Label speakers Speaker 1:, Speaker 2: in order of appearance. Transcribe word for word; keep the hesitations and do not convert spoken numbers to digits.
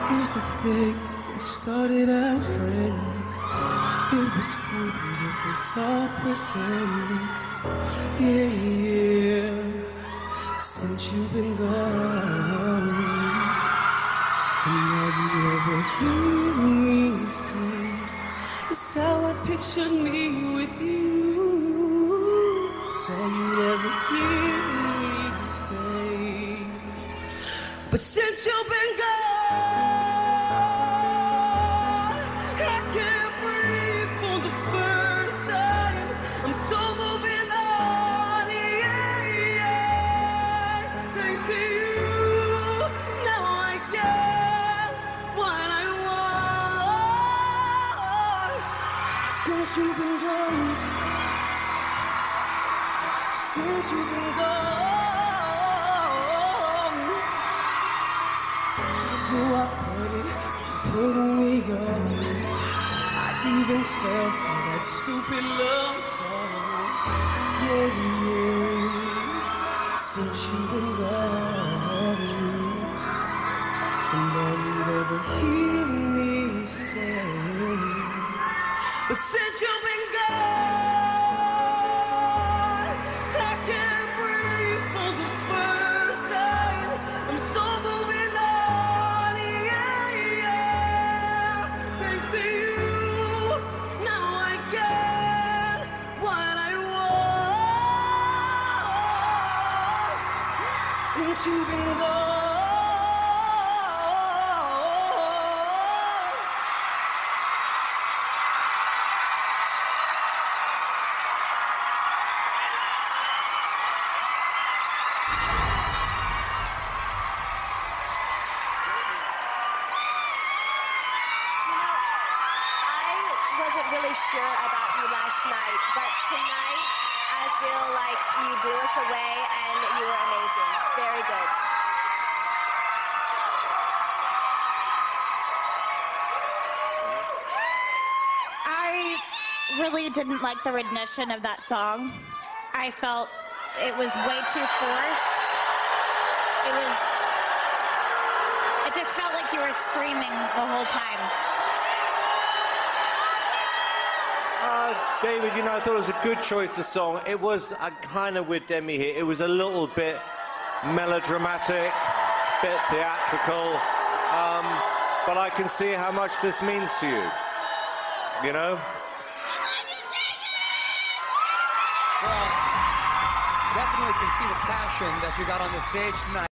Speaker 1: Here's the thing, we started as friends. It was cool, but it was all pretending. Yeah, yeah. Since you've been gone, and all you ever hear me say is how I pictured me with you. It's all you'd ever hear me say. But since you've been gone, I can't breathe for the first time. I'm so moving on, yeah, yeah. Thanks to you, now I get what I want. Since you've been gone, since you've been gone. Do I put it, putting me on? I even fell for that stupid love song. Yeah, yeah. Since you've been gone, and all you'd ever hear me say. But since you've been gone, I can't breathe for the first time. I'm so moving on. Since you've been gone.
Speaker 2: I wasn't really sure about you last night, but tonight I feel like you blew us away and you were amazing. Very good.
Speaker 3: I really didn't like the rendition of that song. I felt it was way too forced. It was, it just felt like you were screaming the whole time.
Speaker 4: Uh, David, you know, I thought it was a good choice of song. It was uh, kind of with Demi here. It was a little bit melodramatic, bit theatrical, um, but I can see how much this means to you. You know?
Speaker 5: Well, definitely can see the passion that you got on the stage tonight.